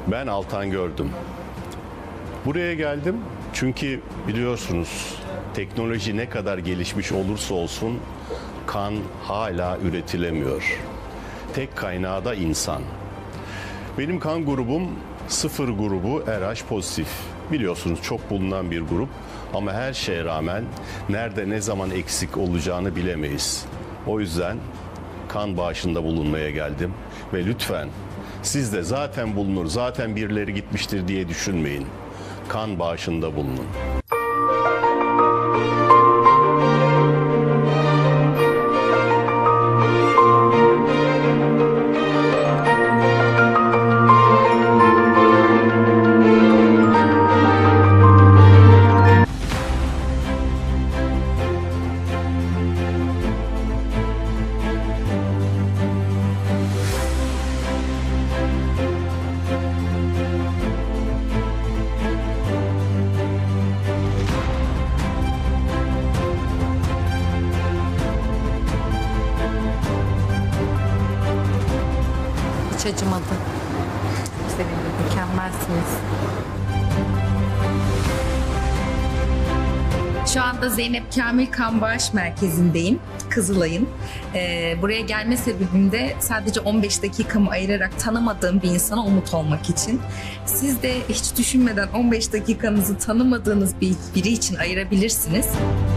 Ben Altan Gördüm. Buraya geldim çünkü biliyorsunuz teknoloji ne kadar gelişmiş olursa olsun kan hala üretilemiyor. Tek kaynağı da insan. Benim kan grubum 0 grubu RH pozitif. Biliyorsunuz çok bulunan bir grup ama her şeye rağmen nerede ne zaman eksik olacağını bilemeyiz. O yüzden kan bağışında bulunmaya geldim ve lütfen siz de zaten bulunur, zaten birileri gitmiştir diye düşünmeyin. Kan bağışında bulunun. Hiç acımadı. Sevindim, mükemmelsiniz. Şu anda Zeynep Kamil Kan Bağış Merkezi'ndeyim, Kızılay'ın. Buraya gelme sebebim de sadece 15 dakikamı ayırarak tanımadığım bir insana umut olmak için. Siz de hiç düşünmeden 15 dakikanızı tanımadığınız biri için ayırabilirsiniz.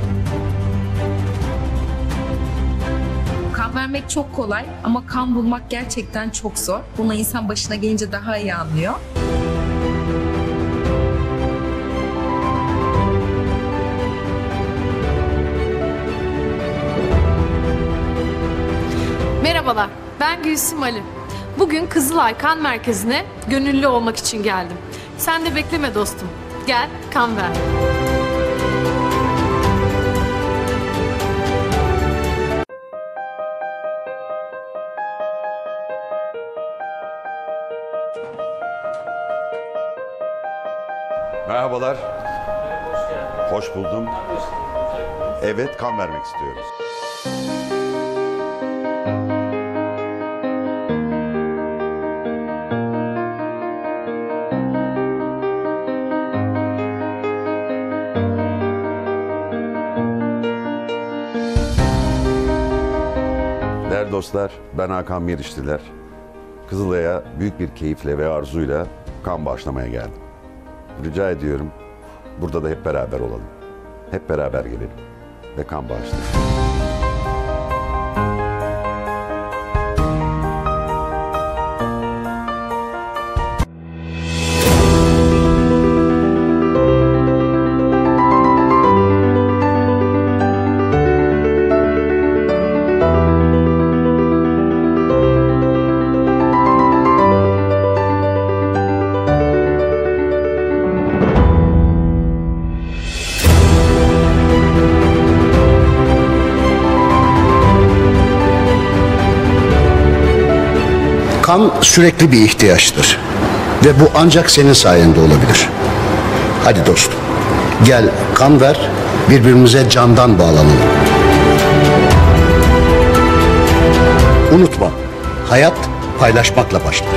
Kan vermek çok kolay ama kan bulmak gerçekten çok zor. Bunu insan başına gelince daha iyi anlıyor. Merhabalar, ben Gülsüm Ali. Bugün Kızılay Kan Merkezi'ne gönüllü olmak için geldim. Sen de bekleme dostum. Gel, kan ver. Merhabalar. Hoş buldum. Evet, kan vermek istiyoruz. Değerli dostlar, ben Hakan Meriçliler. Kızılay'a büyük bir keyifle ve arzuyla kan bağışlamaya geldim. Rica ediyorum, burada da hep beraber olalım. Hep beraber gelelim ve kan bağışlayalım. Kan sürekli bir ihtiyaçtır ve bu ancak senin sayende olabilir. Hadi dostum, gel kan ver, birbirimize candan bağlanalım. Unutma, hayat paylaşmakla başlar.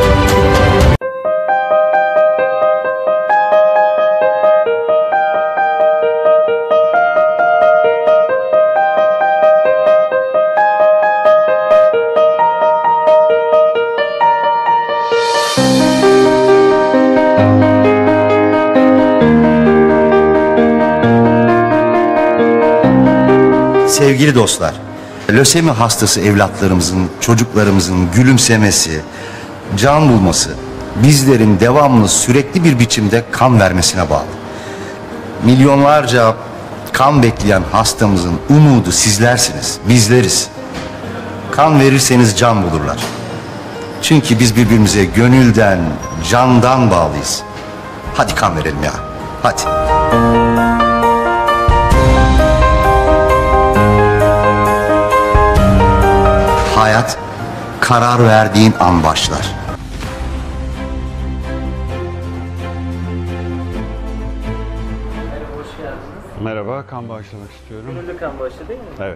Sevgili dostlar, lösemi hastası evlatlarımızın, çocuklarımızın gülümsemesi, can bulması, bizlerin devamlı sürekli bir biçimde kan vermesine bağlı. Milyonlarca kan bekleyen hastamızın umudu sizlersiniz, bizleriz. Kan verirseniz can bulurlar. Çünkü biz birbirimize gönülden, candan bağlıyız. Hadi kan verelim ya, hadi. Hayat, karar verdiğin an başlar. Merhaba, hoş geldiniz. Merhaba, kan bağışlamak istiyorum. Gönüllü kan bağışı değil mi? Evet.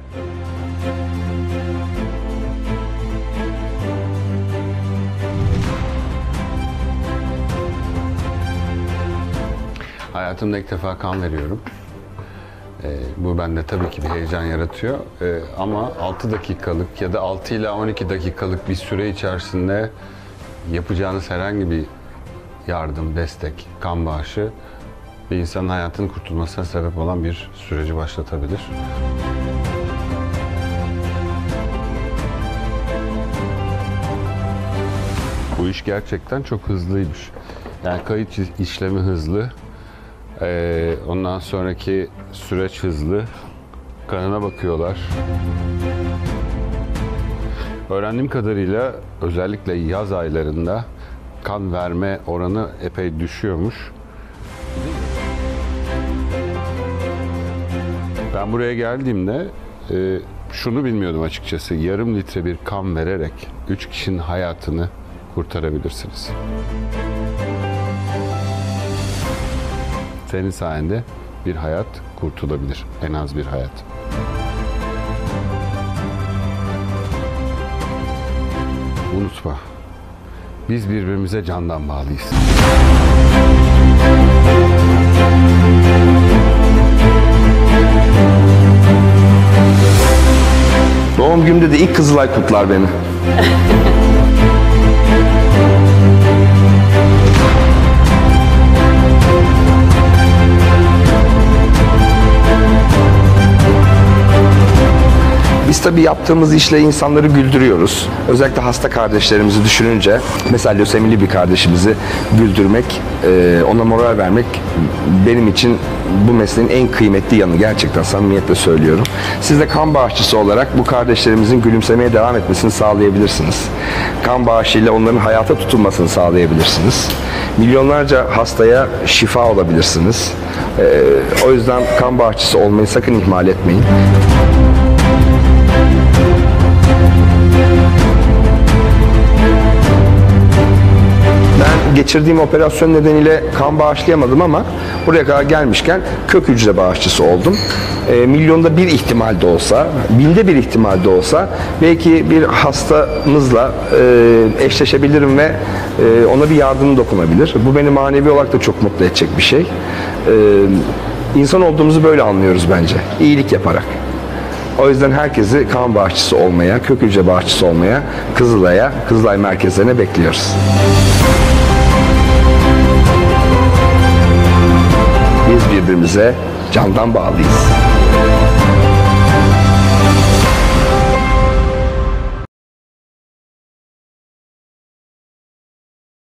Hayatımda ilk defa kan veriyorum. Bu bende tabii ki bir heyecan yaratıyor. Ama 6 dakikalık ya da 6 ila 12 dakikalık bir süre içerisinde yapacağınız herhangi bir yardım, destek, kan bağışı bir insanın hayatının kurtulmasına sebep olan bir süreci başlatabilir. Bu iş gerçekten çok hızlıymış. Yani kayıt işlemi hızlı, ondan sonraki süreç hızlı, kanına bakıyorlar. Öğrendiğim kadarıyla özellikle yaz aylarında kan verme oranı epey düşüyormuş. Ben buraya geldiğimde şunu bilmiyordum açıkçası. Yarım litre bir kan vererek 3 kişinin hayatını kurtarabilirsiniz. Senin sayende bir hayat kurtulabilir. En az bir hayat. Unutma. Biz birbirimize candan bağlıyız. Doğum günümde de ilk Kızılay kutlar beni. Biz tabii yaptığımız işle insanları güldürüyoruz. Özellikle hasta kardeşlerimizi düşününce, mesela lösemili bir kardeşimizi güldürmek, ona moral vermek benim için bu mesleğin en kıymetli yanı, gerçekten samimiyetle söylüyorum. Siz de kan bağışçısı olarak bu kardeşlerimizin gülümsemeye devam etmesini sağlayabilirsiniz. Kan bağışıyla onların hayata tutulmasını sağlayabilirsiniz. Milyonlarca hastaya şifa olabilirsiniz. O yüzden kan bağışçısı olmayı sakın ihmal etmeyin. Geçirdiğim operasyon nedeniyle kan bağışlayamadım ama buraya kadar gelmişken kök hücre bağışçısı oldum. Milyonda bir ihtimal de olsa, binde bir ihtimal de olsa belki bir hastamızla eşleşebilirim ve ona bir yardımım dokunabilir. Bu beni manevi olarak da çok mutlu edecek bir şey. İnsan olduğumuzu böyle anlıyoruz bence, iyilik yaparak. O yüzden herkesi kan bağışçısı olmaya, kök hücre bağışçısı olmaya, Kızılay'a, Kızılay merkezlerine bekliyoruz. Biz birbirimize candan bağlıyız.